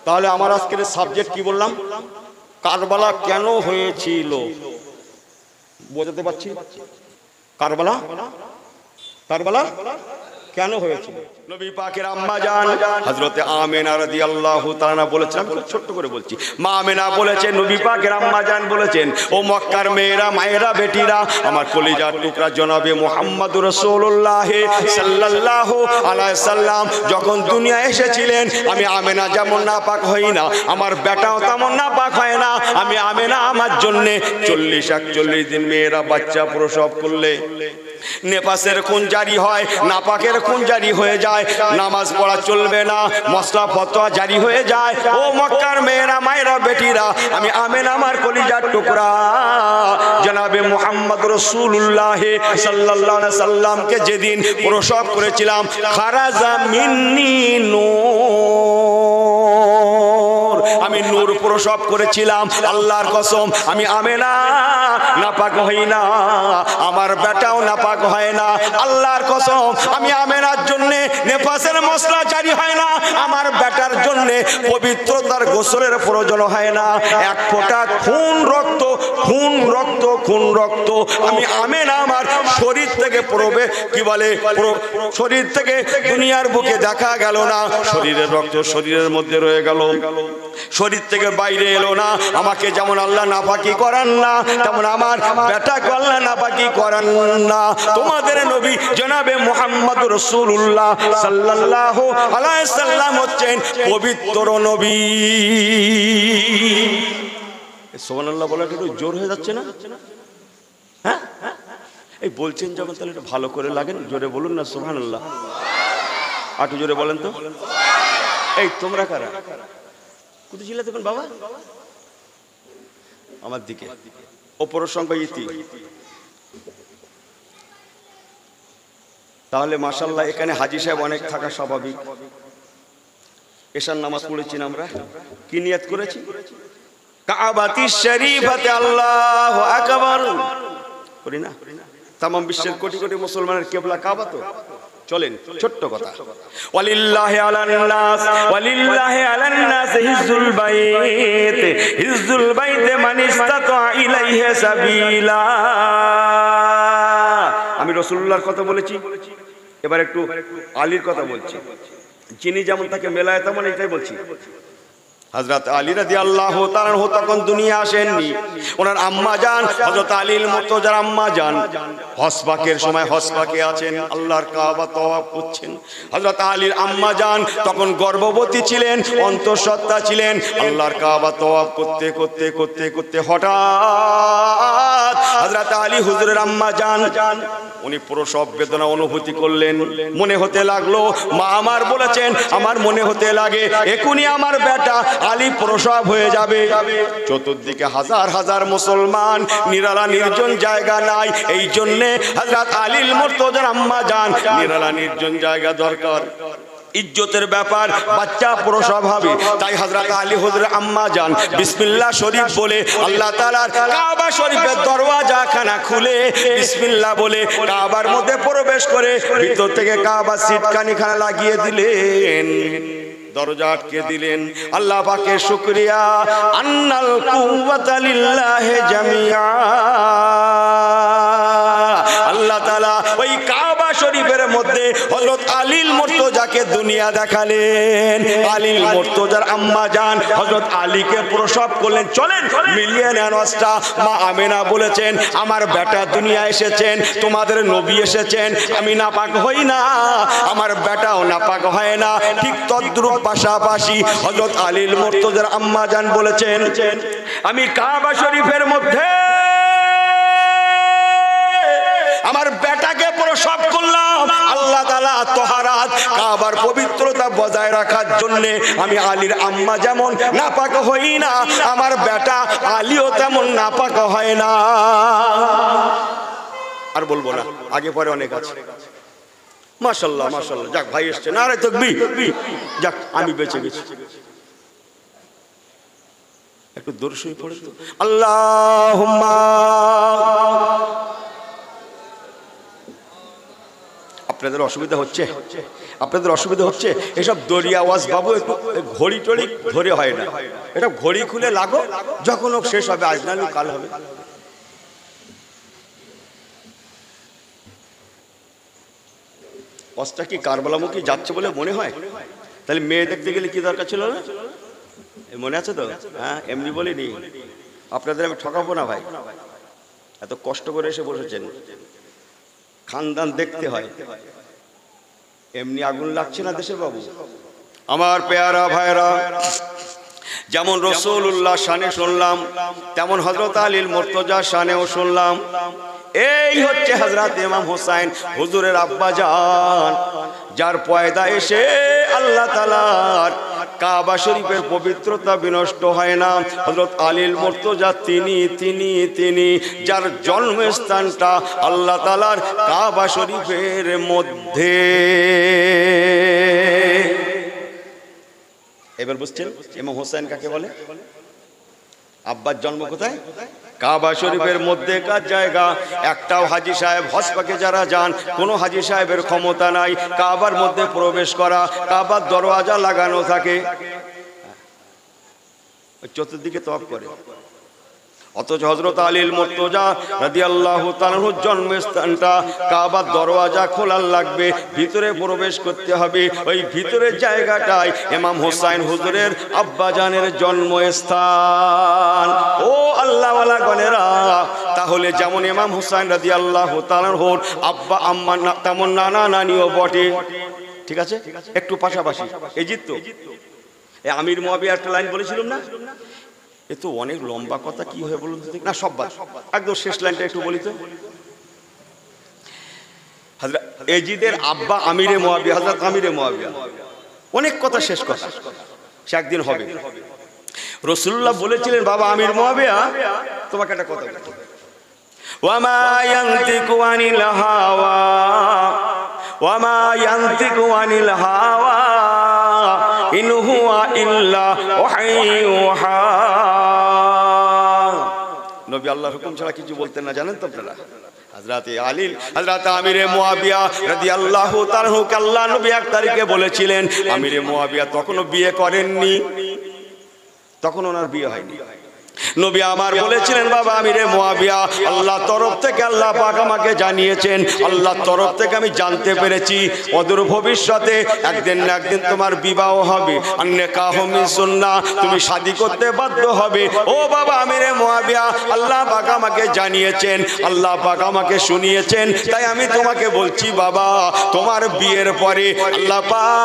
তাহলে আমার আজকের সাবজেক্ট কি বললাম? কারবালা কেন হয়েছিল, বোঝাতে পারছি? কারবালা কেন হয়েছিল? নবী পাকের আম্মা জান হযরতে আমিনা রাদিয়াল্লাহু তাআলা বলেছেন, আমি ছোট্ট করে বলছি, মা আমিনা বলেছেন, নবী পাকের আম্মা জান বলেছেন, ও মক্কার মেয়েরা, মায়েরা, বেটিরা, আমার কলিজার টুকরা জনাবে মুহাম্মদুর রাসূলুল্লাহ সাল্লাল্লাহু আলাইহি সাল্লাম যখন দুনিয়া এসেছিলেন, আমি আমিনা যেমন নাপাক হই না, আমার বেটাও তেমন নাপাক হয় না। আমি আমিনা আমার জন্য 40-41 দিন মেয়েরা বাচ্চা প্রসব করলে নেপাসের খুন জারি হয়, নাপাকের খুন জারি হয়ে যায়, নামাজ পড়া চলবে না, মশলা ফতোয়া জারি হয়ে যায়। ও মক্কার মেয়েরা, মায়েরা, বেটিরা, আমি আমিনা আমার কলিজার টুকরা জনাবে মুহাম্মদ রাসূলুল্লাহ সাল্লাল্লাহু আলাইহি সাল্লামকে যেদিন প্রসব করেছিলাম, খারাজা মিন্নি নূর, আমি নূর প্রসব করেছিলাম। আল্লাহর কসম, আমি আমিনা নাপাক হই না, আমার বেটাও নাপাক হয় না। আল্লাহর কসম, আমি আমিনার জন্য নেফাসের মশলা জারি হয় না, আমার বেটার জন্য পবিত্রতার গোসলের প্রয়োজন হয় না। এক ফোঁটা খুন রক্ত আমি আমিনা আমার শরীর থেকে শরীর থেকে দুনিয়ার বুকে দেখা গেল না, শরীরের রক্ত শরীরের মধ্যে রয়ে গেল, শরীর থেকে বাইরে এলো না। আমাকে যেমন আল্লাহ নাপাকি করান না, তেমন আমার বেটাকে আল্লাহ নাপাকি করান না। তোমাদের নবী জনাবে মুহাম্মদুর রাসূলুল্লাহ সাল্লাল্লাহু আলাইহি সাল্লাম হচ্ছেন পবিত্র নবী। সুবহানাল্লাহ বলা একটু জোর হয়ে যাচ্ছে না? হ্যাঁ, এই বলছেন যখন, তাহলে একটু ভালো করে লাগেন, জোরে বলুন না সুবহানাল্লাহ। একটু জোরে বলেন তো। এই তোমরা কারা? কোথায় ছিলে তখন বাবা? আমার দিকে অপর সঙ্গে ইতি। তাহলে মাশাআল্লাহ এখানে হাজী সাহেব অনেক থাকা স্বাভাবিক। এশার নামাজ পড়েছি না আমরা, কি নিয়ত করেছি? কাবাতিশ শরীফাতে আল্লাহু আকবার করি না? তাম বিশ্বের কোটি কোটি মুসলমানের কিবলা কাবা তো। চলেন ছোট্ট কথা, ওয়ালিল্লাহি আলান নাস হিজ্জুল বাইত মান ইসতাতা ইলাইহি সাবিলা। আমি রাসূলুল্লাহর কথা বলেছি, এবার একটু আলীর কথা বলছি। যিনি যেমন তাকে মেলায় তেমন, এটাই বলছি। হযরত আলী রাদিয়াল্লাহু তাআলা তখন দুনিয়া আসেননি, ওনার আম্মা জান হযরত আলীর মুর্তজার আম্মা জান হজপাকের সময় হজপাকে আছেন, আল্লাহর কাবা তওয়াফ করছেন। হযরত আলীর আম্মা জান তখন গর্ভবতী ছিলেন, অন্তঃসত্ত্বা ছিলেন। আল্লাহর কাবা তওয়াফ করতে হঠাৎ হযরত আলী হুজুরের আম্মা জান উনি প্রসব বেদনা অনুভূতি করলেন। মনে হতে লাগলো, মা আমার বলেছেন, আমার মনে হতে লাগে এখনই আমার বেটা আলী প্রসব হয়ে যাবে। চতুর্দিকে হাজার হাজার মুসলমান, নিরালা নির্জন জায়গা নাই, এই জন্যে হযরত আলীর মুর্তজার আম্মা জান নিরালা নির্জন জায়গা দরকার, ইজ্জতের ব্যাপার, বাচ্চা প্রসব হবে। তাই হযরত আলী হুজুরের আম্মা জান বিসমিল্লাহ শরীফ বলে আল্লাহ তাআলার কাবা শরীফের দরওয়াজা খানা খুলে বিসমিল্লাহ বলে কাবার মধ্যে প্রবেশ করে ভিতর থেকে কাবা সিটকানি খানা লাগিয়ে দিলেন, দরজা আটকে দিলেন। আল্লাহ পাকের শুকরিয়া, আন্নাল কুওয়াতা লিল্লাহি জামিআ। আল্লাহ তাআলা ওই কাবা শরীফের মধ্যে হযরত আলীর মুর্তজাকে দুনিয়া দেখালেন। আলীর মুর্তজার আম্মা জান হযরত আলীকে প্রসব করলেন। চলেন মিলিয়ে নেন অবস্থা। মা আমিনা বলেছেন, আমার বেটা দুনিয়া এসেছেন, তোমাদের নবী এসেছেন, আমি নাপাক হই না, আমার বেটাও নাপাক হয় না। ঠিক তদ্রূপ পাশাপাশি হযরত আলীর মুর্তজার আম্মা জান বলেছেন, আমি কাবা শরীফের মধ্যে আমার বেটাকে প্রসব করলাম। আল্লাহ তাআলা তাহারাত কাবার পবিত্রতা বজায় রাখার জন্য আমি আলীর আম্মা যেমন নাপাক হই না, আমার বেটা আলীও তেমন নাপাক হয় না। আর বলবো না, আগে পরে অনেক আছে। মাশাআল্লাহ মাশাআল্লাহ, যাক ভাই এসছে, নারে তাকবীর, যাক আমি বেঁচে গেছি। একটু দরুদ শরীফ পড়েন তো। আল্লাহুম্মা, আপনাদের অসুবিধা হচ্ছে? আপনাদের অসুবিধা হচ্ছে? এসব দরিয়া ওয়াজ বাবু একটু ঘড়ি টড়ি ধরে হয় না, এটা ঘড়ি খুলে লাগো, যখন হোক শেষ হবে, আজ না কাল হবে। ওয়াজটা কি কারবালামুখী যাচ্ছে বলে মনে হয়? তাহলে মেয়ে দেখতে গেলে কি দরকার ছিল না? মনে আছে তো? হ্যাঁ, এমনি বলিনি, আপনাদের আমি ঠকাবো না ভাই। এত কষ্ট করে এসে বসেছেন, খানদান দেখতে হয়, এমনি আগুন লাগছে না দেশে বাবু। আমার পেয়ারা ভাইরা, যেমন রাসূলুল্লাহ শানে শুনলাম, তেমন হযরত আলীর মুর্তজা শানেও শুনলাম। এই হচ্ছে হযরত ইমাম হোসেন হুজুরের আব্বা জান, যার পয়দা এসে আল্লাহ তাআলার কাবা শরীফের পবিত্রতা বিনষ্ট হয় না। হযরত আলীর মুর্তজা তিনি যার জন্মস্থানটা আল্লাহ তাআলার কাবা শরীফের মধ্যে। এবার বুঝছেন ইমাম হোসেন কাকে বলে? আব্বার জন্ম কোথায়? কাবা শরীফের মধ্যেকার জায়গা। একটাও হাজী সাহেব হজ পাকে যারা যান, কোনো হাজী সাহেবের ক্ষমতা নাই কাবার মধ্যে প্রবেশ করা। কাবার দরওয়াজা লাগানো থাকে, চতুর্দিকে তওয়াফ করে। অথচ হযরত আলীর মুর্তজা রাদিয়াল্লাহু তাআলার জন্মস্থানটা কাবার দরওয়াজা খোলা লাগবে, ভিতরে প্রবেশ করতে হবে। ওই ভিতরের জায়গাটাই ইমাম হোসেন হুজুরের আব্বাজানের জন্মস্থান। ও আল্লাহওয়ালা গণেরা, তাহলে যেমন ইমাম হোসেন রাদিয়াল্লাহু তাআলার আব্বা আম্মা তেমন নানা নানিও বটে। ঠিক আছে, একটু পাশাপাশি এজিদ তো। আমির মুয়াবিয়া একটা লাইন বলেছিলাম না, এ তো অনেক লম্বা কথা, কি হয়ে বলুন তো না, সব বাদ, একদম শেষ লাইনটা একটু বলি তো। হযরত এজিদের আব্বা আমিরে মুয়াবিয়া, হযরত আমিরে মুয়াবিয়া, অনেক কথা, শেষ কথা সে একদিন হবে। রাসূলুল্লাহ বলেছিলেন, বাবা আমির মুয়াবিয়া, তোমাকে একটা কথা বলছি, ওয়ামা ইয়ানতিকু আনিল হাওয়া, ওয়ামা ইয়ানতিকু আনিল হাওয়া ইন হুয়া ইল্লা ওয়াহয়ুহা। নবী আল্লাহর হুকুম ছাড়া কিছু বলতেন না, জানেন তো আপনারা। হযরত আলী, হযরত আমিরে মুয়াবিয়া রাদিয়াল্লাহু তাআলা কে আল্লাহ নবী এক তারিখে বলেছিলেন। আমিরে মুয়াবিয়া তখনও বিয়ে করেননি, তখন ওনার বিয়ে হয়নি। নবী আমার বলেছিলেন, বাবা আমিরে মুয়াবিয়া, আল্লাহ তরফ থেকে আল্লাহ পাক আমাকে জানিয়েছেন, আল্লাহ তরফ থেকে আমি জানতে পেরেছি অদূর ভবিষ্যতে একদিন না একদিন তোমার বিবাহ হবে, আর নিকাহ মিন সুন্নাহ, তুমি শাদী করতে বাধ্য হবে। ও বাবা আমিরে মুয়াবিয়া, আল্লাহ পাক আমাকে জানিয়েছেন, আল্লাহ পাক আমাকে শুনিয়েছেন, তাই আমি তোমাকে বলছি বাবা, তোমার বিয়ের পরে আল্লাহ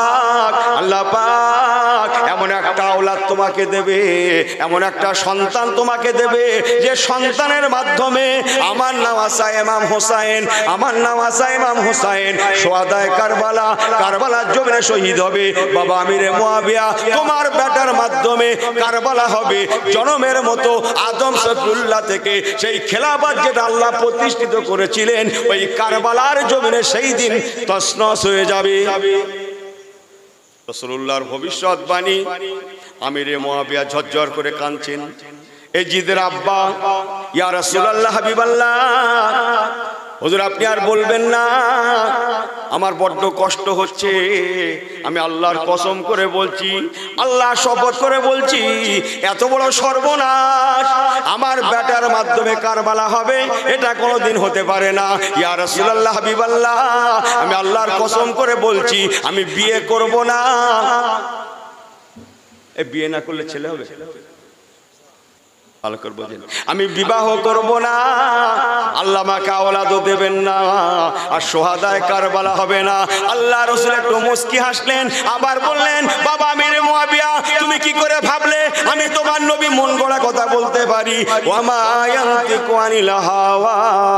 পাক এমন একটা আওলাদ তোমাকে দেবে, এমন একটা সন্তান তোমাকে দেবে, যে সন্তানের মাধ্যমে আমার নাম আসা ইমাম হোসেন, আমার নাম আসা ইমাম হোসেন সোহাদায়ে কারবালা, কারবালার জমিনে শহীদ হবে। বাবা আমিরে মুয়াবিয়া, তোমার বেটার মাধ্যমে কারবালা হবে জনমের মতো আদম সফিউল্লাহ থেকে সেই খেলাফত যেটা আল্লাহ প্রতিষ্ঠিত করেছিলেন, ওই কারবালার জমিনে সেই দিন তছনছ হয়ে যাবে। রাসূলুল্লাহর ভবিষ্যৎবাণী। আমিরে মুয়াবিয়া ঝরঝর করে কাঁদছেন। এজিদের আব্বা, ইয়া রাসূলুল্লাহ হাবিবাল্লাহ, হুজুর আপনি আর বলবেন না, আমার বড্ড কষ্ট হচ্ছে, আমি আল্লাহর কসম করে বলছি, আল্লাহ শপথ করে বলছি, এত বড় সর্বনাশ আমার বেটার মাধ্যমে কারবালা হবে, এটা কোনোদিন হতে পারে না। ইয়া রাসূলুল্লাহ হাবিবাল্লাহ, আমি আল্লাহর কসম করে বলছি, আমি বিয়ে করব না। এ বিয়ে না করলে ছেলে হবে? ভালো করে বোঝেন, আমি বিবাহ করব না, আল্লাহ আমাকে আওলাদও দেবেন না, আর সোহাদায়ে কারবালা হবে না। আল্লাহ রাসূল একটু মুস্কি হাসলেন, আবার বললেন, বাবা আমিরে মুয়াবিয়া, তুমি কি করে ভাবলে আমি তোমার নবী মন গড়া কথা বলতে পারি? ওয়ামা ইয়ানতিকু আনিল হাওয়া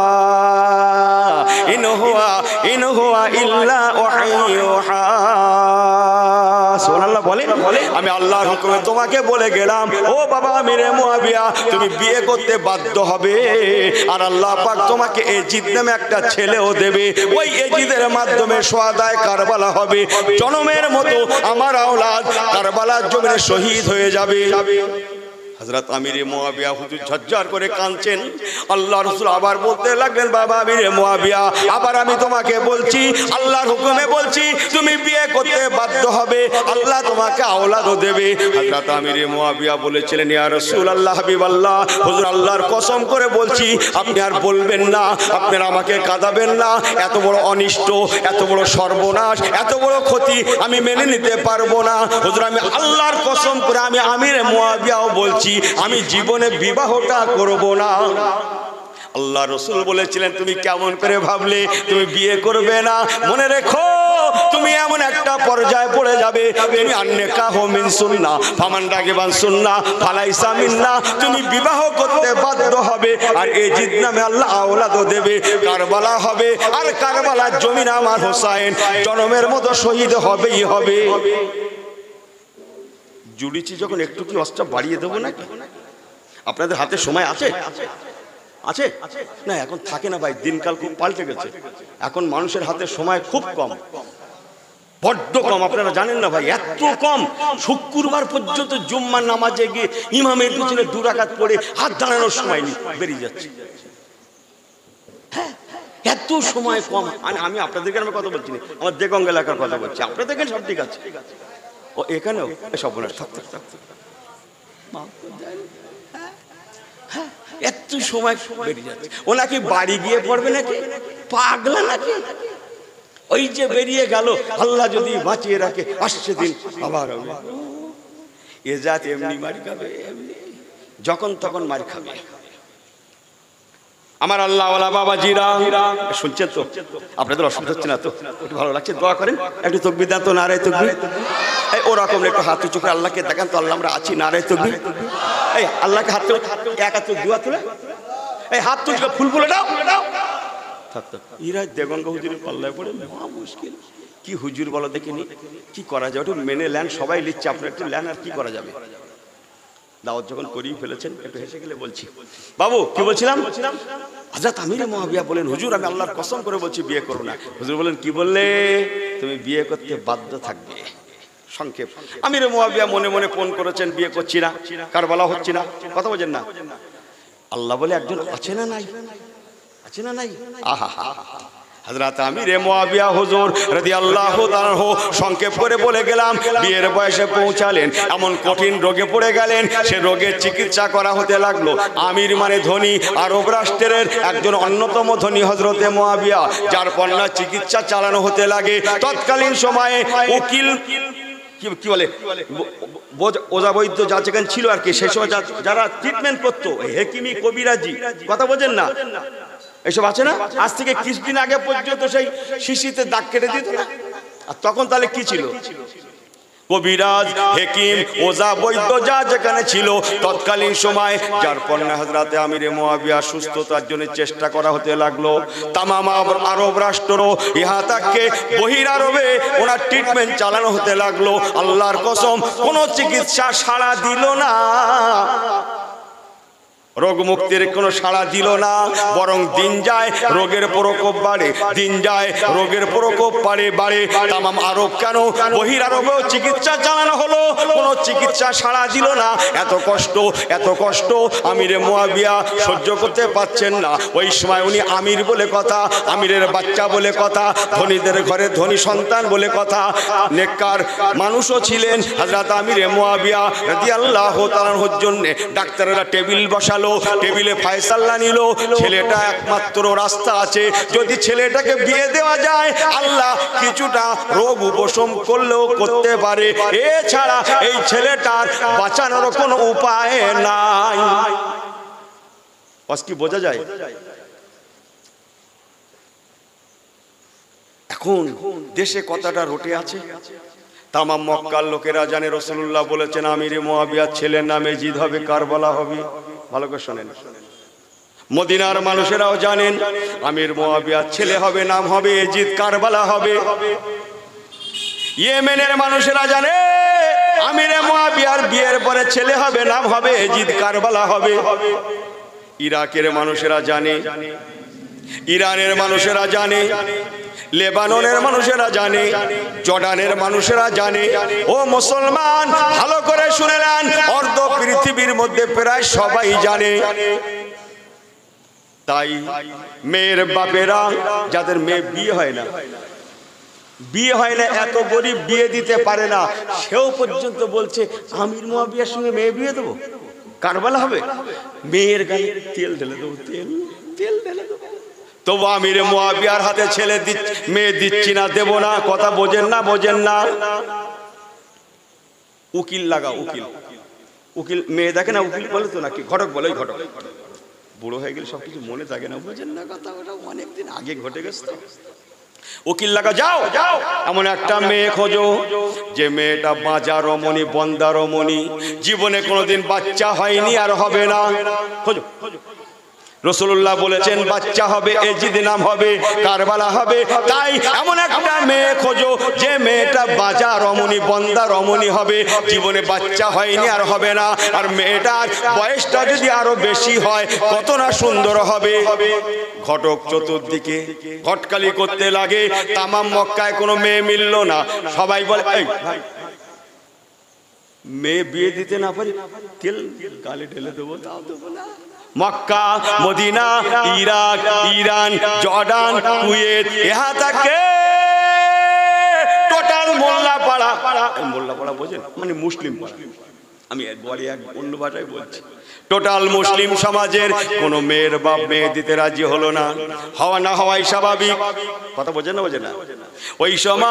ইন হুয়া ইল্লা ওয়াহয়ুহা। সুবহানাল্লাহ বলেন, আমি আল্লাহর হুকুমে তোমাকে বলে গেলাম, ও বাবা আমিরে মুয়াবিয়া, তুমি বিয়ে করতে বাধ্য হবে, আর আল্লাহ পাক তোমাকে এজিদ নামে একটা ছেলেও দেবে, ওই এজিদের মাধ্যমে সোহাদায়ে কারবালা হবে জনমের মতো আমার আওলাদ কারবালার জমিনে শহীদ হয়ে যাবে। হযরত আমিরে মুয়াবিয়া হুজুর ঝরঝর করে কাঁদছেন। আল্লাহ রাসূল আবার বলতে লাগলেন, বাবা আমিরে মুয়াবিয়া, আবার আমি তোমাকে বলছি, আল্লাহর হুকুমে বলছি, তুমি বিয়ে করতে বাধ্য হবে, আল্লাহ তোমাকে আওলাদও দেবে। হযরত আমিরে মুয়াবিয়া বলেছিলেন, ইয়া রাসূলুল্লাহ হাবিবাল্লাহ, হুজুর আল্লাহর কসম করে বলছি, আপনি আর বলবেন না, আপনারা আমাকে কাঁদাবেন না, এত বড় অনিষ্ট, এত বড় সর্বনাশ, এত বড় ক্ষতি আমি মেনে নিতে পারবো না। হুজুর আমি আল্লাহর কসম করে আমি আমিরে মুয়াবিয়াও বলছি, আমি জীবনে বিবাহটা করব না। আল্লাহ রাসূল বলেছিলেন, তুমি কেমন করে ভাবলে তুমি বিয়ে করবে না? মনে রেখো, তুমি এমন একটা পর্যায়ে পড়ে যাবে, তুমি আন্নিকাহু মিন সুন্নাহ ফামান রাগিবা আন সুন্নাহ ফালাইসা মিন্না, তুমি বিবাহ করতে বাধ্য হবে। আর এজিদ নামে আল্লাহ আওলাদও দেবে, কারবালা হবে, আর কারবালার জমিন আমার হোসাইন জনমের মতো শহীদ হবেই হবে। জুড়িছি যখন একটু কি অস্ত্র বাড়িয়ে দেবো নাকি? আপনাদের হাতে সময় আছে? আছে না? এখন থাকে না ভাই, দিনকাল খুব পাল্টে গেছে, এখন মানুষের হাতে সময় খুব কম, বড্ড কম। আপনারা জানেন না ভাই, এত কম, শুক্রবার পর্যন্ত জুম্মার নামাজে গিয়ে ইমামের পিছনে 2 রাকাত পড়ে হাত দাঁড়ানোর সময় বেরিয়ে যাচ্ছে। এত সময় কম। আমি আপনাদেরকে আমি কথা বলছি না, আমার দেগঙ্গ এলাকার কথা বলছি, আপনাদের সব ঠিক আছে, ও এখানেও সব থাকতে এত সময় বেরিয়ে যাচ্ছে। ও নাকি বাড়ি গিয়ে পড়বে নাকি? পাগলা নাকি? ওই যে বেরিয়ে গেল, আল্লাহ যদি বাঁচিয়ে রাখে আসছে দিন আবার এ জাত এমনি মারি খাবে, যখন তখন মারি খাবে। আমার আল্লাহওয়ালা বাবাজিরা শুনছেন তো? আপনাদের অসুবিধা হচ্ছে না তো? একটু ভালো লাগছে? দোয়া করেন, একটু তাকবীর দেন তো, নারে তাকবীর। এই ওরকম একটু হাত উঁচু করে আল্লাহকে দেখান তো, আল্লাহ আমরা আছি, নারে তাকবীর। এই আল্লাহকে হাত এক হাত দুয়া তুলে, এই হাত তুলে ফুল ফুলে দাও। ইরা দেগঙ্গা হুজুরের পাল্লায় পড়ে মহা মুশকিল। কি হুজুর বলো দেখিনি, কি করা যায়? একটু মেনে নেন, সবাই লিখছে, আপনার একটু নেন, আর কি করা যাবে? দাওয়াত যখন করিয়ে ফেলেছেন, একটু হেসে গেলে বলছি। বাবু কি বলছিলাম? হযরত আমিরে মুয়াবিয়া বলেন, হুজুর আমি আল্লাহর কসম করে বলছি বিয়ে করব না। হুজুর বলেন, কি বললে? তুমি বিয়ে করতে বাধ্য থাকবে। সংক্ষেপ, আমিরে মুয়াবিয়া মনে মনে ফোন করেছেন, বিয়ে করছি না, কারবালা হচ্ছে না, কথা বলেন না। আল্লাহ বলে একজন আছে না নাই? আছে না নাই? আহা হা। হযরত আমিরে মুয়াবিয়া হুজুর রাদিয়াল্লাহু তাআলা সংক্ষেপ করে বলে গেলাম, বিয়ের বয়সে পৌঁছালেন, এমন কঠিন রোগে পড়ে গেলেন, সে রোগের চিকিৎসা করা হতে লাগলো। আমির মানে ধনী, আরব রাষ্ট্রের একজন অন্যতম ধনী হযরতে মুয়াবিয়া, যার পণ্যা চিকিৎসা চালানো হতে লাগে। তৎকালীন সময়ে উকিল কি বলে, ওজা বৈদ্য যা যেখানে ছিল আর কি, সেই সময় যারা ট্রিটমেন্ট করতো, হেকিমি কবিরাজি, কথা বোঝেন না, এসব আছে না? আজ থেকে কিছুদিন আগে পর্যন্ত সেই শিশিতে দাগ কেটে দিত না। আর তখন তাহলে কি ছিল? কবিরাজ, হেকিম, ওজা বৈদ্য যা যেখানে ছিল তৎকালীন সময়, যার পণ্যে হযরতে আমিরে মুয়াবিয়া সুস্থতার জন্য চেষ্টা করা হতে লাগলো। তামাম আরব রাষ্ট্র, ইহা তাকে বহির আরবে ওনার ট্রিটমেন্ট চালানো হতে লাগলো। আল্লাহর কসম, কোনো চিকিৎসা সাড়া দিল না, রোগ মুক্তির কোনো সাড়া দিল না, বরং দিন যায় রোগের প্রকোপ বাড়ে, দিন যায় রোগের প্রকোপ বাড়ে। তামাম আরব কেন, বহির আরবেও চিকিৎসা চালানো হলো, কোনো চিকিৎসা সাড়া দিল না। এত কষ্ট আমিরে মুয়াবিয়া সহ্য করতে পারছেন না। ওই সময় উনি আমির বলে কথা, আমিরের বাচ্চা বলে কথা, ধনীদের ঘরে ধনী সন্তান বলে কথা, নেককার মানুষও ছিলেন। হযরত আমিরে মুয়াবিয়া রাদিয়াল্লাহু তাআলার জন্য ডাক্তারেরা টেবিল বসালো, টেবিলে ফয়সালা নিল, ছেলেটা একমাত্র রাস্তা আছে, যদি ছেলেটাকে বিয়ে দেওয়া যায় আল্লাহ কিছুটা রোগ উপশম করলেও করতে পারে, এছাড়া এই ছেলেটার বাঁচানোর কোনো উপায় নাই। কি বোঝা যায়? এখন দেশে কথাটা রটে আছে, তামাম মক্কার লোকেরা জানে রাসূলুল্লাহ বলেছেন আমিরে মুয়াবিয়ার ছেলের নামে জিদ হবে, কারবালা হবে। ভালো করে শোনেন, মদিনার মানুষেরাও জানেন আমির মুয়াবিয়ার ছেলে হবে, নাম হবে এজিদ, কারবালা হবে। ইয়েমেনের মানুষেরা জানে আমিরে মুয়াবিয়ার বিয়ের পরে ছেলে হবে, নাম হবে এজিদ, কারবালা হবে। ইরাকের মানুষেরা জানে, ইরানের মানুষেরা জানে, লেবাননের মানুষেরা জানে, জর্ডানের মানুষেরা জানে। ও মুসলমান, ভালো করে শুনে নেন, অর্ধপীড়িত পৃথিবীর মধ্যে প্রায় সবাই জানে। তাই মেয়ের বাপেরা যাদের মেয়ে বিয়ে হয় না এত গরিব বিয়ে দিতে পারে না, সেও পর্যন্ত বলছে আমির মুয়াবিয়ার সঙ্গে মেয়ে বিয়ে দেবো, কারবালা হবে, মেয়ের গায়ে তেল ঢেলে দেবো, তেল ঢেলে দেবো। তবু আমির মুয়াবিয়ার হাতে ছেলে মেয়ে দিচ্ছি না, দেব না। কথা বোঝেন না? উকিল লাগা, উকিল মেয়ে দেখে না, উকিল বলে তো নাকি, ঘটক বলে, ওই ঘটক। বুড়ো হয়ে গেলে সবকিছু মনে থাকে না, বোঝেন না কথা, ওটা অনেকদিন আগে ঘটে গেছে। উকিল লাগা, যাও এমন একটা মেয়ে খোঁজো যে মেয়েটা বাঁচা রমণী, বন্দা রমণী, জীবনে কোনোদিন বাচ্চা হয়নি আর হবে না, খোঁজো। রাসূলুল্লাহ বলেছেন বাচ্চা হবে, এজিদ নাম হবে, কারবালা হবে। তাই এমন একটা মেয়ে খোঁজো যে মেয়েটা বাঁচা রমণী, বন্দা রমণী হবে, জীবনে বাচ্চা হয়নি আর হবে না, আর মেয়েটার বয়সটা যদি আরো বেশি হয় কত না সুন্দর হবে। ঘটক চতুর্দিকে ঘটকালি করতে লাগে, তামাম মক্কায় কোনো মেয়ে মিলল না। সবাই বলে এই ভাই, মেয়ে বিয়ে দিতে না পারি, তেল গালে ঢেলে দেবো, তাও দেবো না। Mecca, Medina, Iraq, Iran, Jordan, Kuwait, ইহা থেকে টোটাল মোল্লাপাড়া বোঝেন, মানে মুসলিম পাড়া, আমি বলি এক অন্য ভাষায় বলছি, টোটাল মুসলিম সমাজের কোন মেয়ের বাপ মেয়ে দিতে রাজি হলো না। হওয়া না হওয়াই স্বাভাবিক, কথা বোঝেন না? ওই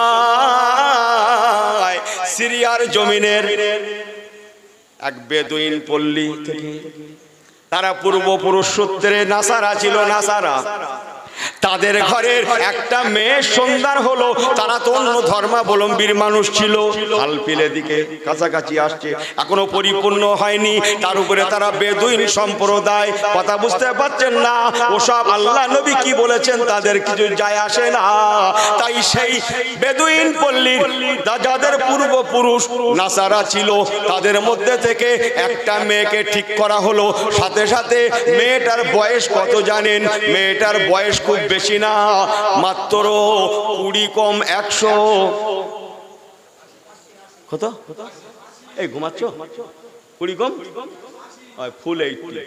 সময় সিরিয়ার জমিনের এক বেদুইন পল্লী থেকে, তারা পূর্বপুরুষ সূত্রে নাসারা ছিল, নাসারা, তাদের ঘরের একটা মেয়ে সন্তান হলো। তারা তো অন্য ধর্মাবলম্বীর মানুষ ছিল, আলপিলের দিকে কাছাকাছি আসছে, এখনো পরিপূর্ণ হয়নি। তার উপরে তারা বেদুইন সম্প্রদায়, কথা বুঝতে পারছেন না? ওসব আল্লাহ নবী কি বলেছেন তাদের কিছু যায় আসে না। তাই সেই বেদুইন পল্লীর যাদের পূর্বপুরুষ নাসারা ছিল, তাদের মধ্যে থেকে একটা মেয়েকে ঠিক করা হলো। সাথে সাথে মেয়েটার বয়স কত জানেন? মেয়েটার বয়স খুব বেশি না, মাত্র 20 কম 100। কত? এই ঘুমাচ্ছ? 20 কম ফুল 80।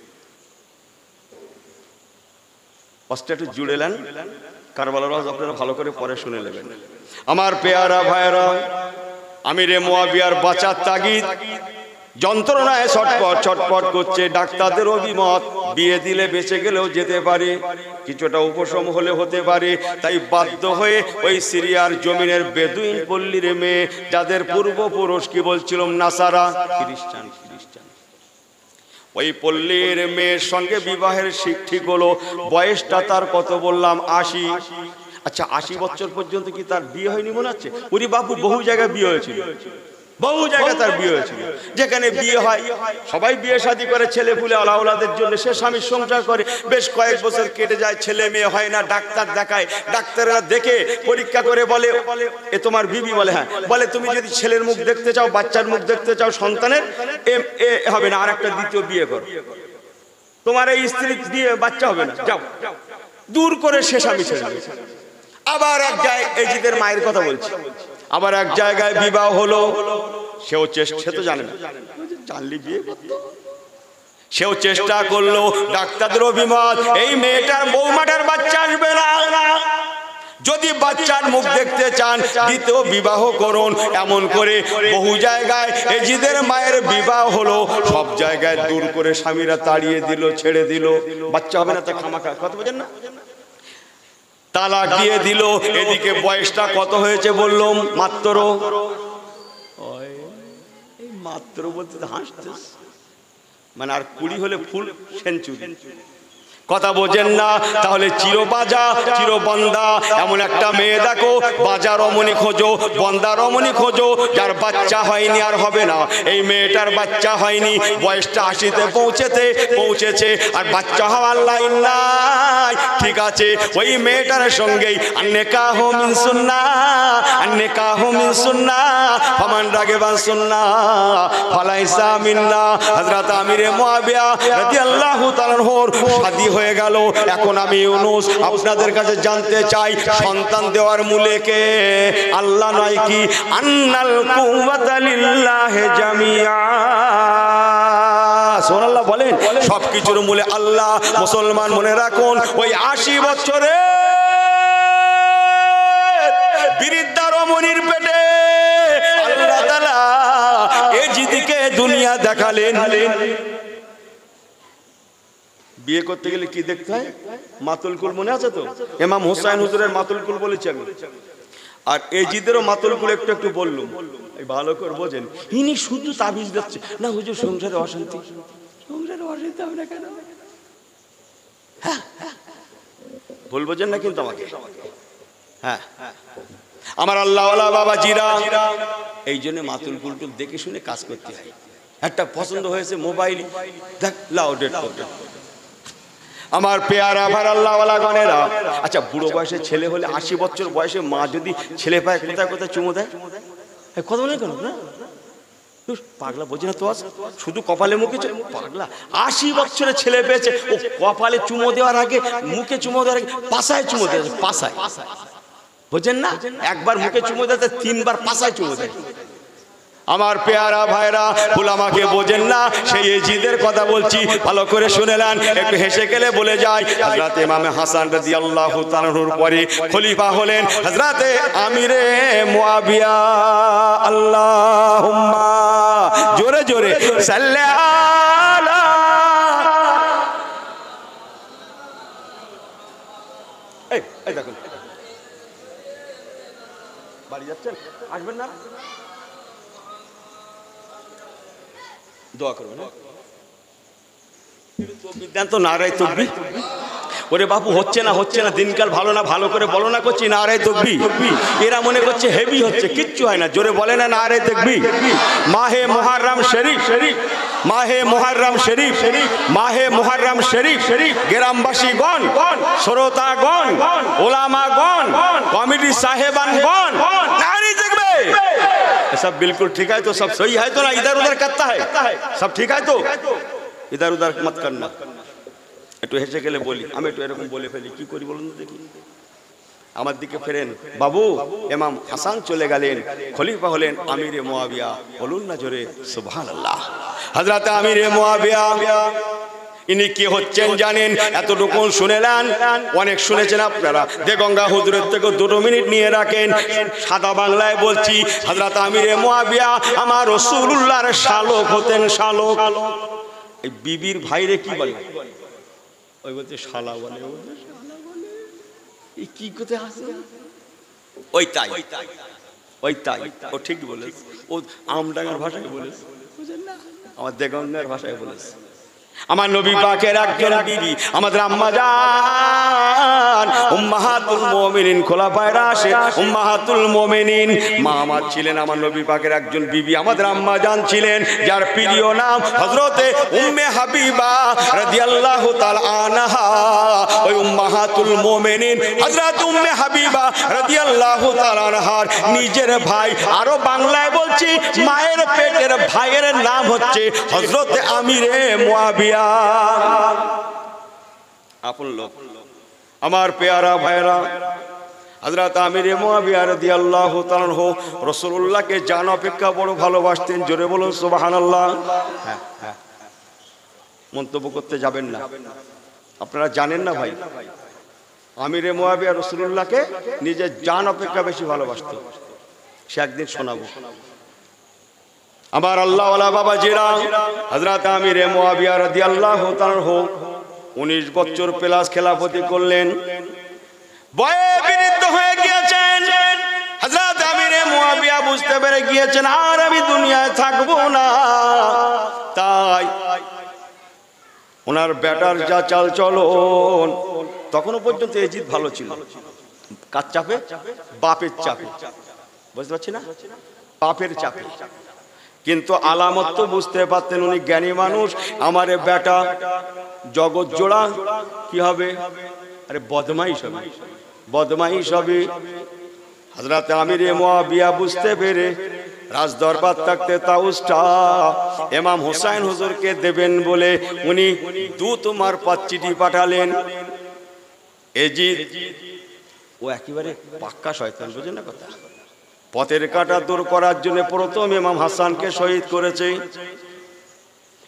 একটু জুড়ে নেন, কারবালার আপনারা ভালো করে পরে শুনে নেবেন। আমার পেয়ারা ভাইরা, আমিরে মুয়াবিয়ার বাঁচার তাগিদ যন্ত্রণায় ছটপট করছে। ডাক্তারদের অভিমত বিয়ে দিলে বেঁচে গেলেও যেতে পারে, কিছুটা উপশম হলে হতে পারে। তাই বাধ্য হয়ে ওই সিরিয়ার জমিনের বেদুইন পল্লীর মেয়ে, যাদের পূর্বপুরুষ কি বলছিলাম নাসারা, খ্রিস্টান, ওই পল্লীর মেয়ের সঙ্গে বিবাহের ঠিক হলো। বয়সটা তার কত বললাম? 80। আচ্ছা, 80 বছর পর্যন্ত কি তার বিয়ে হয়নি মনে হচ্ছে? ওরে বাবু, বহু জায়গায় বিয়ে হয়েছিল, বহু জায়গায় তার বিয়ে হয়েছিল। যেখানে বিয়ে হয় সবাই বিয়ে শাদী করে, ছেলে পুলে আলাউলাদের জন্য, সে স্বামীর সংসার করে। বেশ কয়েক বছর কেটে যায়, ছেলে মেয়ে হয় না। ডাক্তার দেখায়, ডাক্তাররা দেখে পরীক্ষা করে বলে এ তোমার বিবি? বলে হ্যাঁ। বলে তুমি যদি ছেলের মুখ দেখতে চাও, বাচ্চার মুখ দেখতে চাও, সন্তানের, এ হবে না, আর একটা দ্বিতীয় বিয়ে করো, তোমার এই স্ত্রী দিয়ে বাচ্চা হবে না, যাও। দূর করে সে স্বামী ছেড়ে দিয়েছে। আবার এক জায়গায়, এই জিদের মায়ের কথা বলছি, আবার এক জায়গায় বিবাহ হলো। সেও সে তো জানে না, জানলি বিয়ে করতো। সেও চেষ্টা করলো, ডাক্তারদের অভিমত এই মেয়েটার বৌমাটার বাচ্চা আসবে না, যদি বাচ্চার মুখ দেখতে চান দ্বিতীয় বিবাহ করুন। এমন করে বহু জায়গায় এজিদের মায়ের বিবাহ হলো, সব জায়গায় দূর করে স্বামীরা তাড়িয়ে দিল, ছেড়ে দিল। বাচ্চা হবে না তা খামাখা, কথা বোঝেন না? তালাক দিয়ে দিল। এদিকে বয়সটা কত হয়েছে বললাম? মাত্র বলতে হাসতে, মানে আর 20 হলে ফুল সেঞ্চুরি, কথা বোঝেন না? তাহলে চিরবাজা চিরবন্দা এমন একটা মেয়ে দেখো, বাজা রমণী খোঁজো, বন্দা রমণী খোঁজো, যার বাচ্চা হয়নি আর হবে না। এই মেয়েটার বাচ্চা হয়নি, বয়সটা 80-তে পৌঁছেছে, আর বাচ্চা হওয়ার লাইন নাই। ঠিক আছে, ওই মেয়েটার সঙ্গেই নিকাহ মিন সুন্নাহ, ফামান রাগিবা সুন্নাহ ফালাইসা মিন্না। হযরত আমিরে মুয়াবিয়া রাদিয়াল্লাহু তাআলা আনহুর শাদী হয়ে গেল। এখন আমি ইউনুস আপনাদের কাছে জানতে চাই, সন্তান দেওয়ার মূলে কে? আল্লাহ নয় কি? আন্নাল কুওয়াতা লিল্লাহি জামিআ। সুবহানাল্লাহ বলেন। সবকিছুর মূলে আল্লাহ। মুসলমান মনে রাখুন, ওই 80 বছরে বৃদ্ধা রমণীর পেটে আল্লাহ তাআলা এজিদকে দুনিয়া দেখালেন। বিয়ে করতে গেলে কি দেখতে হয়? মাতুল কুল মনে আছে তো? ইমাম হুসাইন হুজুরের মাতুল কুল বলেছি আমি। আর এজিদেরও মাতুল কুল একটু একটু বললুম, এই ভালো করে বোঝেন। ইনি শুধু তাবিজ দিচ্ছে, না হুজুর সংসারে অশান্তি, সংসারে অশান্তি হবে না কেন? ভুল বোঝেন না কিন্তু আমাকে। হ্যাঁ, আমার আল্লাহওয়ালা বাবা জিরা, এই জন্য মাতুল কুল টুল দেখে শুনে কাজ করতে হয়। একটা পছন্দ হয়েছে মোবাইল, দেখ লাও ডেট করতে। আমার পেয়ারা ভার আল্লাহওয়ালা গণেরা, আচ্ছা বুড়ো বয়সে ছেলে হলে 80 বছর বয়সে মা যদি ছেলে পায় কোথায় কোথায় চুমু দেয়? কথা বলে কেন না? পাগলা বোঝে না তো, শুধু কপালে মুখে পাগলা। 80 বছরের ছেলে পেয়েছে, ও কপালে চুমো দেওয়ার আগে, মুখে চুমো দেওয়ার আগে পাশায় চুমো দেয়। পাশায়, বোঝেন না? একবার মুখে চুমো দেয়, 3বার পাশায় চুমো দেয়। আমার পেয়ারা ভাইরা, ভুল আমাকে বোঝেন না, সেই এজিদের কথা বলছি, ভালো করে শুনে নেন। একটু হেসে গেলে বলে যায়, হযরত ইমাম হাসান রাদিয়াল্লাহু তাআলার পরে খলিফা হলেন হযরতে আমিরে মুয়াবিয়া। আল্লাহুম্মা জোরে জোরে সাল্লি আলা। এই দেখুন, বাড়ি যাচ্ছেন, আসবেন না? দোয়া করবেন। তো নারায়ে তাকবীর। ওরে বাপু, হচ্ছে না হচ্ছে না, দিনকাল ভালো না, ভালো করে বলো না, করছি নারায়ে তাকবীর। এরা মনে করছে হেভি হচ্ছে, কিচ্ছু হয় না, জোরে বলে না নারায়ে তাকবীর। মাহে মুহররম শরীফ, মাহে মুহররম শরীফ, মাহে মুহররম শরীফ, গ্রামবাসীগণ, শ্রোতাগণ, ওলামাগণ, কমিটি साहेबानगण, नारे ताकबीर। सब बिल्कुल ठीक है तो, सब सही है तो ना, इधर उधर करता है, सब ठीक है तो इधर उधर मत करना। একটু হেসে গেলে বলি, আমি একটু এরকম বলে ফেলি, কি করি বলুন দেখি। আমার দিকে ফেরেন, বাবু ইমাম হাসান চলে গেলেন, খলিফা হলেন আমিরে মুয়াবিয়া। বলুন না জোরে সুবহানাল্লাহ। হযরত আমিরে মুয়াবিয়া ইনি কি হচ্ছেন জানেন? এতটুকু শুনেলেন, অনেক শুনেছেন আপনারা। দেগঙ্গা হুজুরের থেকে 2 মিনিট নিয়ে রাখেন, সাদা বাংলায় বলছি। হযরত আমিরে মুয়াবিয়া আমার রাসূলুল্লাহর শালক হতেন, শালক। এই বিবির ভাইরে কি বলে? ওই বলতে শালা বলে, এই কি কথা আছে? ওই তাই, ওই তাই, ও ঠিক বলেছে। ও আমডাঙ্গার ভাষায় বলেছে, বুঝেন না? আমার দেগঙ্গার ভাষায় বলেছে। আমার নবী পাকের একজন বিবি, আমাদের আম্মা জান উম্মাহাতুল মুমিনিন, খোলাফায়ে রাশিদ উম্মাহাতুল মুমিনিন। মা আমার ছিলেন আমার নবী পাকের একজন বিবি, আমাদের আম্মা জান ছিলেন, যার প্রিয় নাম হযরতে উম্মে হাবিবা রাদিয়াল্লাহু তাআলা আনহা। ওই উম্মাহাতুল মুমিনিন হযরত উম্মে হাবিবা রাদিয়াল্লাহু তাআলা আনহার নিজের ভাই, আরো বাংলায় বলছি মায়ের পেটের ভাইয়ের নাম হচ্ছে হযরতে আমিরে মুয়াবিয়া। আপন লোক, আমার পেয়ারা ভাইরা, হযরত আমিরে মুয়াবিয়া রাদিয়াল্লাহু তাআলা আনহু রাসূলুল্লাহকে জান অপেক্ষা বড় ভালোবাসতেন। জোরে বলুন সুবহানাল্লাহ। হ্যাঁ হ্যাঁ, মন্তব্য করতে যাবেন না, আপনারা জানেন না ভাই, আমিরে মুয়াবিয়া রাসূলুল্লাহকে নিজের জান অপেক্ষা বেশি ভালোবাসতো। সে একদিন শোনাবো। আমার আল্লাহওয়ালা বাবা জিরা, হযরত আমিরে মুয়াবিয়া রাদিয়াল্লাহু তাআলা আনহু 19 বছর প্লাস খেলাফতি করলেন, বয়ে বৃদ্ধ হয়ে গিয়েছেন। হযরত আমিরে মুয়াবিয়া বুঝতে পেরে গিয়েছেন আর আমি দুনিয়ায় থাকবো না। তাই ওনার বেটার যা চাল চলন, তখনও পর্যন্ত এজিদ ভালো ছিল। কার চাপে? বাপের চাপে। বুঝতে পারছি না, বাপের চাপে। কিন্তু আলামত তো বুঝতে পারতেন, উনি জ্ঞানী মানুষ। আমার বেটা জগৎ জোড়া কি হবে? আরে বদমাইশ হবে, বদমাইশ হবে। হযরত আমিরে মুয়াবিয়া বুঝতে পেরে রাজ দরবার থাকতে তাউসটা ইমাম হুসাইন হুজুরকে দেবেন বলে উনি দূত মারফত চিঠি পাঠালেন। এজিদ ও একেবারে পাক্কা শয়তান, বুঝেন না কথা। পথের কাঁটা দূর করার জন্য প্রথম ইমাম হাসানকে শহীদ করেছে।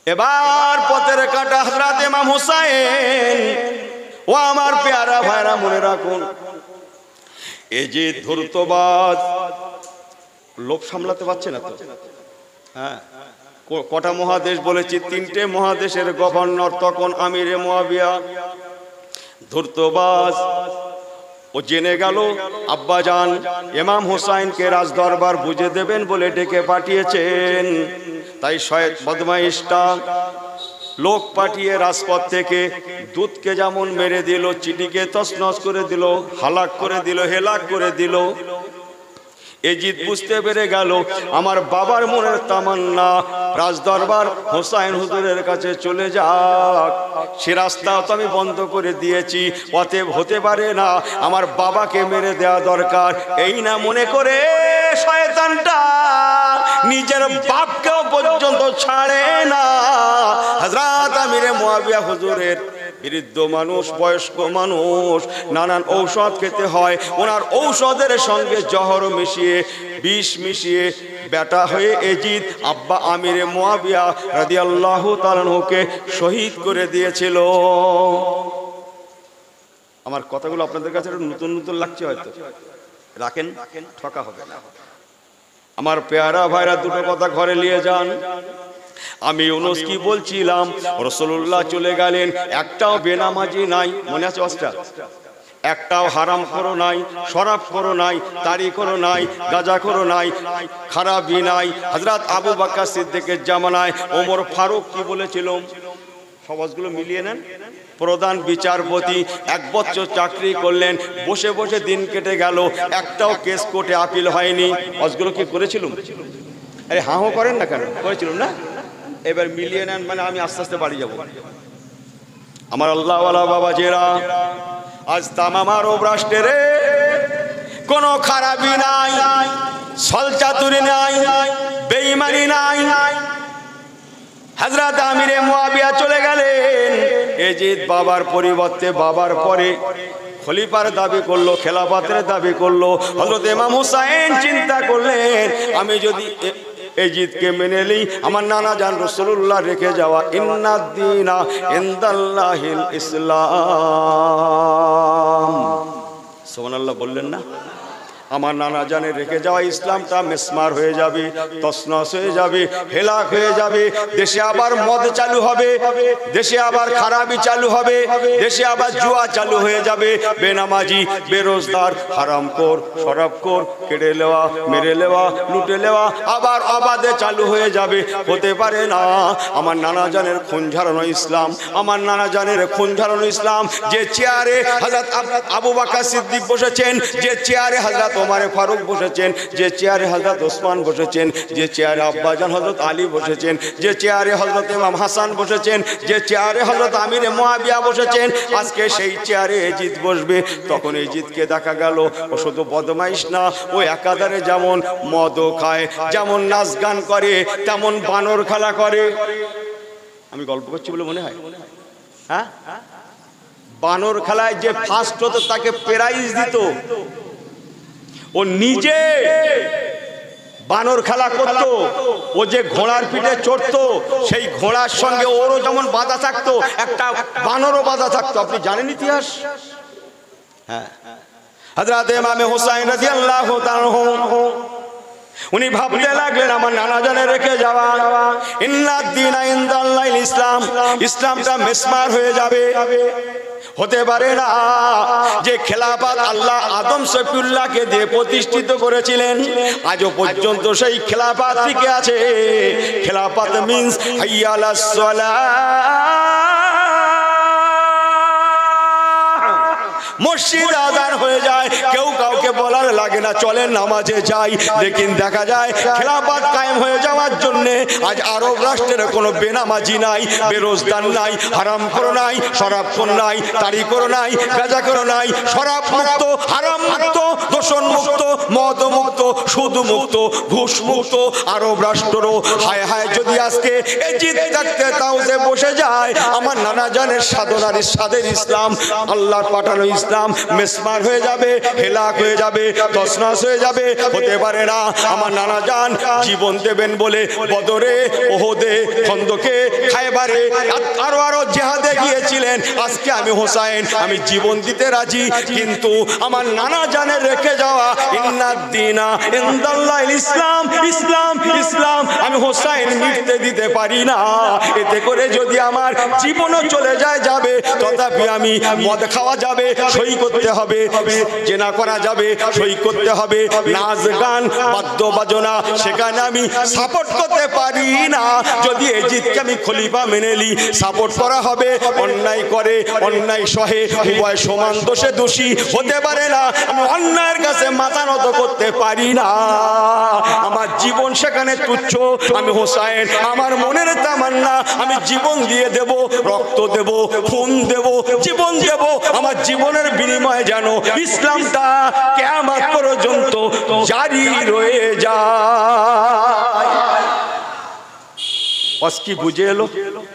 এবার পথের কাটা হযরত ইমাম হুসাইন। ও আমার পেয়ারা ভাইরা মনে রাখুন, এই যে ধূর্তবাজ লোভ সামলাতে পারছে না তো। হ্যাঁ, কটা মহাদেশ বলেছি? 3টে মহাদেশের গভর্নর তখন আমিরে মুয়াবিয়া। ধূর্তবাজ ও জেনে গেল আব্বাজান ইমাম হুসাইনকে রাজদরবার বুঝে দেবেন বলে ডেকে পাঠিয়েছেন। তাই শয়ত বদমাইশটা লোক পাঠিয়ে রাজপথ থেকে দুধকে যেমন মেরে দিল, চিনিকে তছনছ করে দিল, হালাক করে দিল, হেলাক করে দিল। এজিদ বুঝতে পেরে গেল আমার বাবার মনের তামান্না রাজদরবার হোসাইন হুজুরের কাছে চলে যাক, সে রাস্তাও তো আমি বন্ধ করে দিয়েছি, অতএব হতে পারে না, আমার বাবাকে মেরে দেওয়া দরকার। এই না মনে করে শয়তানটা নিজের বাপকেও পর্যন্ত ছাড়ে না। হযরত আমিরে মুয়াবিয়া হুজুরের বৃদ্ধ মানুষ, বয়স্ক মানুষ, নানান ঔষধ খেতে হয়, ওনার ঔষধের সঙ্গে জহর মিশিয়ে, বিষ মিশিয়ে বেটা হয়ে এজিদ আব্বা আমিরে মুয়াবিয়া রাদিয়াল্লাহু তাআলা আনহুকে শহীদ করে দিয়েছিল। আমার কথাগুলো আপনাদের কাছে নতুন নতুন লাগছে, হয়তো রাখেন, ঠকা হবে না। আমার পেয়ারা ভাইরা দুটো কথা ঘরে নিয়ে যান। আমি ইউনুস কি বলছিলাম, রাসূলুল্লাহ চলে গেলেন, একটাও বেনামাজি নাই, মনে আছে? একটাও হারাম করো নাই, শরাব করো নাই, তারি করো নাই, গাঁজা করো নাই, খারাপি নাই। হযরত আবু বকর সিদ্দিকের জামানায় ওমর ফারুক কি বলেছিল? সমাজগুলো মিলিয়ে নেন। প্রধান বিচারপতি 1 বছর চাকরি করলেন, বসে বসে দিন কেটে গেল, একটাও কেস কোর্টে আপিল হয়নি। অজগুলো কি করেছিল? আরে হাঁ করেন না কেন? করেছিলাম না? এবার মিলিয়ে নেন, মানে আমি আস্তে আস্তে বাড়ি যাব। আমার আল্লাহওয়ালা বাবাজেরা, আজ তামাম আরব রাষ্ট্রে কোনো খারাপি নাই, ছলচাতুরি নাই, বেঈমানি নাই। হযরত আমিরে মুয়াবিয়া চলে গেলেন, এজিদ বাবার পরিবর্তে, বাবার পরে খলিফার দাবি করলো, খেলাফতের দাবি করলো। হযরত ইমাম হুসাইন চিন্তা করলেন, আমি যদি এজিদকে মেনে নিই, আমার নানা জান রাসূলুল্লাহ রেখে যাওয়া ইন্নাদ-দীনা ইনদাল্লাহিল ইসলাম, সুবহানাল্লাহ বললেন না? আমার নানা জানে রেখে যাওয়া ইসলামটা মেসমার হয়ে যাবে, তছনছ হয়ে যাবে, হেলাক হয়ে যাবে। দেশে আবার মদ চালু হবে, দেশে আবার খারাপি চালু হবে, দেশে আবার জুয়া চালু হয়ে যাবে। বেনামাজি, বেরোজগার, হারামখোর, শরাবখোর, কেড়ে নেওয়া, মেরে নেওয়া, লুটে নেওয়া আবার অবাধে চালু হয়ে যাবে। হতে পারে না। আমার নানা জানের খুন ঝরানো ইসলাম, আমার নানা জানের খুন ঝরানো ইসলাম। যে চেয়ারে হযরত আবু বকর সিদ্দিক বসেছেন, যে চেয়ারে হযরত ওমর ফারুক বসেছেন, যে চেয়ারে হযরত ওসমান বসেছেন, যে চেয়ারে আব্বাজান হযরত আলী বসেছেন, যে চেয়ারে হযরত ইমাম হাসান বসেছেন, যে চেয়ারে হযরত আমিরে মুয়াবিয়া বসেছেন, আজকে সেই চেয়ারে এজিদ বসবে। তখন এজিদকে দেখা গেল ও শুধু বদমাইশ না, ও একাধারে যেমন মদও খায়, যেমন নাচ গান করে, তেমন বানর খেলা করে। আমি গল্প করছি বলে মনে হয়? হ্যাঁ, বানর খেলায় যে ফার্স্ট হতো তাকে প্রাইজ দিত। ও নিজে বানর খেলা করতো, ও যে ঘোড়ার পিঠে চড়তো, সেই ঘোড়ার সঙ্গে ওরও যেমন বাধা থাকতো, একটা বানরও বাধা থাকতো। আপনি জানেন ইতিহাস? হ্যাঁ, হযরত ইমাম হুসাইন রাদিয়াল্লাহু তাআলা আনহু উনি ভাবতে লাগলেন, আমার নানা জানে রেখে যাওয়া ইন্নাদ-দীনা ইনদাল্লাহিল ইসলাম, ইসলামটা মেসমার হয়ে যাবে। হতে পারে না যে খেলাফত আল্লাহ আদম সফিউল্লাহকে দিয়ে প্রতিষ্ঠিত করেছিলেন, আজও পর্যন্ত সেই খেলাফত টিকে আছে। খেলাফত মিন্স হাইয়া আলাস সালাহ। মসজিদ আযান হয়ে যায়, কেউ কাউকে বলার লাগে না, চলেন নামাজে যাই। লেকিন দেখা যায় খেলাফত কায়েম হয়ে যাওয়ার জন্য আজ আরব রাষ্ট্রের কোনো বেনামাজি নাই, বেরোজগার নাই, হারামখোর নাই, শরাবখোর নাই, তারিখোর নাই, গাঁজাখোর নাই। শরাব মুক্ত, হারাম মুক্ত, দূষণ মুক্ত, মদ মুক্ত, সুদ মুক্ত, ঘুষ মুক্ত আরব রাষ্ট্র। হায় হায়, যদি আজকে এজিদ থাকতে তাও যে বসে যায়, আমার নানা জানের সাধনার সাদের ইসলাম, আল্লাহর পাঠানো ইসলাম, ইসলাম মেসমার হয়ে যাবে, হেলাক হয়ে যাবে, তছনছ হয়ে যাবে, হতে পারে না। আমার নানা জান জীবন দেবেন বলে বদরে, ওহদে, খন্দকে, খায়বারে আরো জিহাদে গিয়েছিলেন। আজকে আমি হোসাইন, আমি জীবন দিতে রাজি, কিন্তু আমার নানা জানের রেখে যাওয়া ইন্নাদ্দিনা ইনদাল্লাহিল ইসলাম, ইসলাম, ইসলাম আমি হোসাইন মিটতে দিতে পারি না। এতে করে যদি আমার জীবনও চলে যায় যাবে, তথাপি আমি মদ খাওয়া যাবে, সই করতে হবে, জেনা করা যাবে, সই করতে হবে, নাচ গান বাদ্য বাজনা সেখানে আমি সাপোর্ট করতে পারি না। যদি এজিদকে আমি খলিফা মেনে নিই, সাপোর্ট করা হবে, অন্যায় করে অন্যায় সহে, উভয় সমান দোষে দোষী হতে পারে না। আমি অন্যায়ের কাছে মাথা নত করতে পারি না। আমার জীবন সেখানে তুচ্ছ। আমি হোসাইন, আমার মনের তামান্না, আমি জীবন দিয়ে দেব, রক্ত দেব, খুন দেব, জীবন দেব। আমার জীবনের বিনিময়ে যেন ইসলামটা কিয়ামত পর্যন্ত জারি রয়ে যায়। কি বুঝে এলো?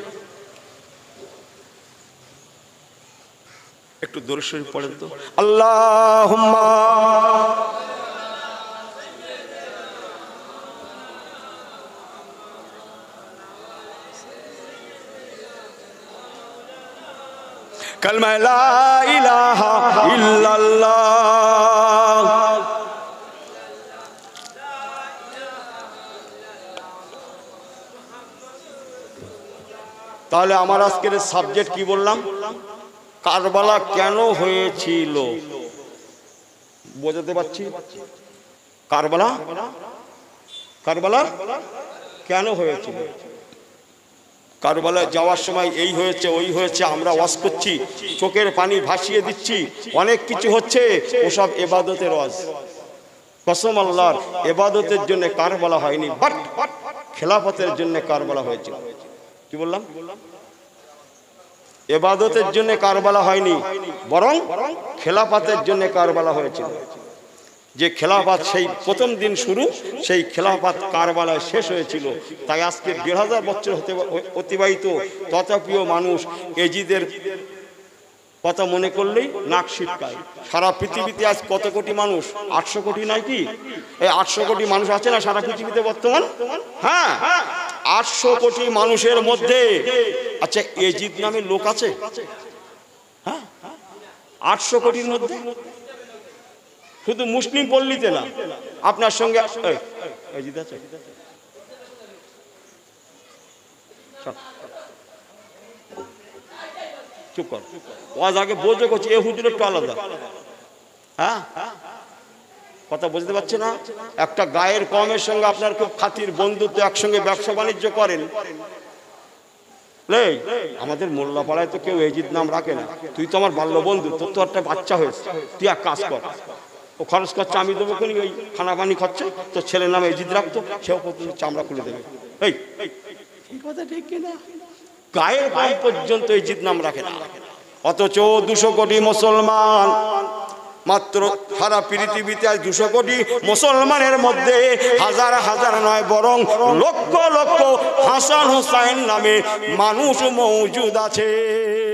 একটু দরুদ শরীফ পড়েন তো। আল্লাহুম্মা কালমা লা ইলাহা ইল্লাল্লাহ। তাহলে আমার আজকের সাবজেক্ট কি বললাম? কারবালা কেন হয়েছিল, বোঝাতে পারছি? কারবালা কেন হয়েছিল? কারবালায় যাওয়ার সময় এই হয়েছে ওই হয়েছে, আমরা ওয়াজ করছি, চোখের পানি ভাসিয়ে দিচ্ছি, অনেক কিছু হচ্ছে, ওসব ইবাদতের ওয়াজ। কসম আল্লাহর, ইবাদতের জন্য কারবালা হয়নি, বাট খেলাফতের জন্য কারবালা হয়েছিল। কি বললাম? ইবাদতের জন্য কারবালা হয়নি, বরং খেলাফতের জন্য কারবালা হয়েছিল। যে খেলাফত সেই প্রথম দিন শুরু, সেই খেলাফত কারবালায় শেষ হয়েছিল। তাই আজকে ১,৫০০ বছর অতিবাহিত, তথাপিও মানুষ এজিদের কথা মনে করলেই নাক সিটকায়। সারা পৃথিবীতে আজ কত কোটি মানুষ? ৮০০ কোটি নয় কি? এই ৮০০ কোটি মানুষ আছে না সারা পৃথিবীতে বর্তমান? হ্যাঁ, ৮০০ কোটি মানুষের মধ্যে আচ্ছা এজিদ নামে লোক আছে? হ্যাঁ, ৮০০ কোটির মধ্যে শুধু মুসলিম পল্লীতে না, আপনার সঙ্গে এজিদ আছে? চুপ কর, ওয়াজ আগে বোঝো করছি, এ হুজুর একটু আলাদা। হ্যাঁ, কথা বুঝতে পারছে না? একটা গায়ের কমের সঙ্গে আপনার খুব খাতির বন্ধুত্ব, একসঙ্গে ব্যবসা বাণিজ্য করেন। আমাদের মোল্লাপাড়ায় তো কেউ এজিদ নাম রাখে না। তুই তো আমার বাল্য বন্ধু, তোর তো একটা বাচ্চা হয়েছে, তুই এক কাজ কর, ও খরচ করছে আমি দেবো, কোন ওই খানা পানি খাচ্ছে, তোর ছেলের নামে এজিদ রাখতো, সেও চামড়া খুলে দেবে। এই কথা ঠিক কিনা? গায়ের কম পর্যন্ত এজিদ নাম রাখে না, অথচ ২০০ কোটি মুসলমান, মাত্র সারা পৃথিবীতে আজ ২০০ কোটি মুসলমানের মধ্যে হাজার হাজার নয়, বরং লক্ষ লক্ষ হাসান হোসাইন নামে মানুষ মওজুদ আছে।